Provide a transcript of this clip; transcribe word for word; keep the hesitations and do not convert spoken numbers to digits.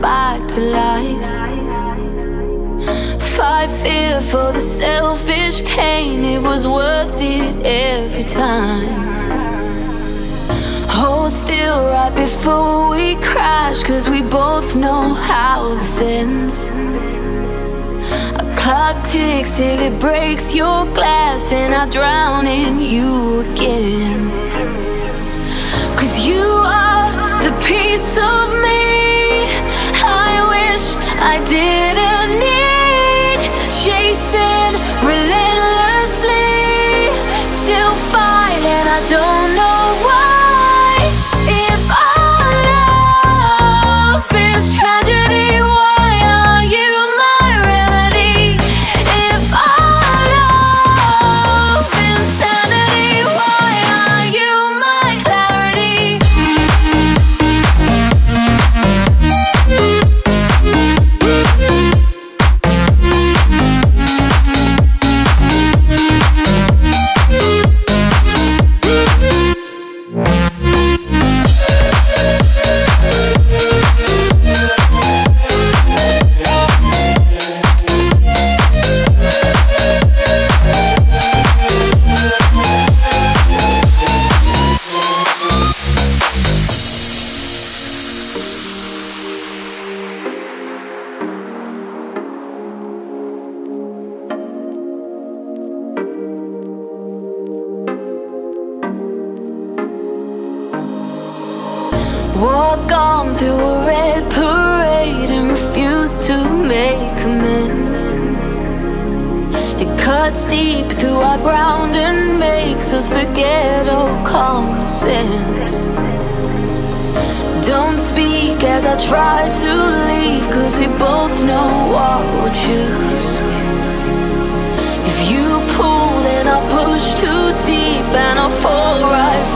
back to life. Fight fear for the selfish pain, it was worth it every time. Hold still right before we crash, cause we both know how this ends. A clock ticks till it breaks your glass, and I drown in you again. Cause you are the piece of me I wish I didn't need. Chasing relentlessly, still fight and I don't know why. If our love is tragedy, why are you my remedy? If our love is insanity, why are you my clarity? Walk on through a red parade and refuse to make amends. It cuts deep through our ground and makes us forget all common sense. Don't speak as I try to leave, cause we both know what we'll choose. If you pull, then I'll push too deep and I'll fall right